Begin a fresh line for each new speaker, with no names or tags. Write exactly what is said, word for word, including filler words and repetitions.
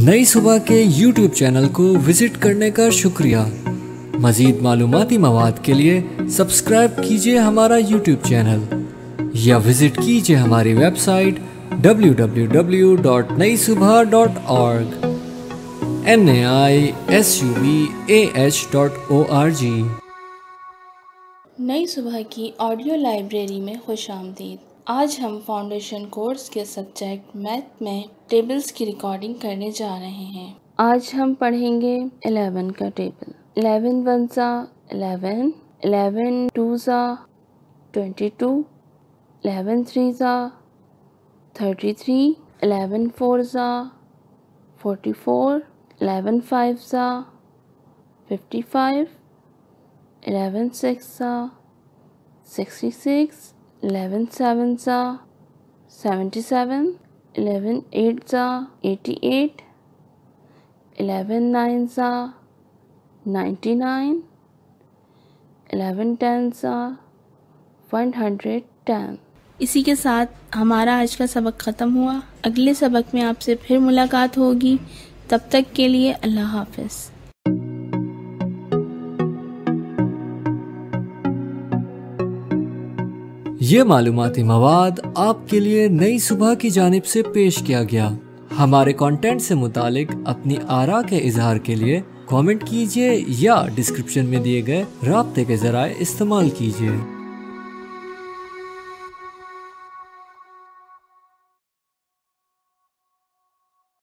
नई सुबह के यूट्यूब चैनल को विजिट करने का शुक्रिया। मज़ीद मालूमाती मवाद के लिए सब्सक्राइब कीजिए हमारा यूट्यूब चैनल या विजिट कीजिए हमारी website W W W dot Nai Subah dot org N A I S U B A H dot O R G.
Nai Subah की ऑडियो लाइब्रेरी में खुशामदीद। आज हम फाउंडेशन कोर्स के सब्जेक्ट मैथ में टेबल्स की रिकॉर्डिंग करने जा रहे हैं। आज हम पढ़ेंगे इलेवन का टेबल। इलेवन वन सा इलेवन, इलेवन टू सा ट्वेंटी टू, इलेवन थ्री सा थर्टी थ्री, इलेवन फोर सा फोर्टी फोर, इलेवन फाइव सा फिफ्टी फाइव, इलेवन सिक्स सा सिक्सटी सिक्स, इलेवन सेवन सा सेवेंटी सेवन, इलेवन एट सा eighty eight, eleven nine सा ninety nine, eleven ten सा one hundred ten. इसी के साथ हमारा आज का सबक ख़त्म हुआ। अगले सबक में आपसे फिर मुलाकात होगी। तब तक के लिए अल्लाह हाफ़िज़।
ये मालूमाती मवाद आपके लिए नई सुबह की जानिब से पेश किया गया। हमारे कंटेंट से मुतालिक अपनी आरा के इजहार के लिए कमेंट कीजिए या डिस्क्रिप्शन में दिए गए राब्ते के ज़राए इस्तेमाल कीजिए।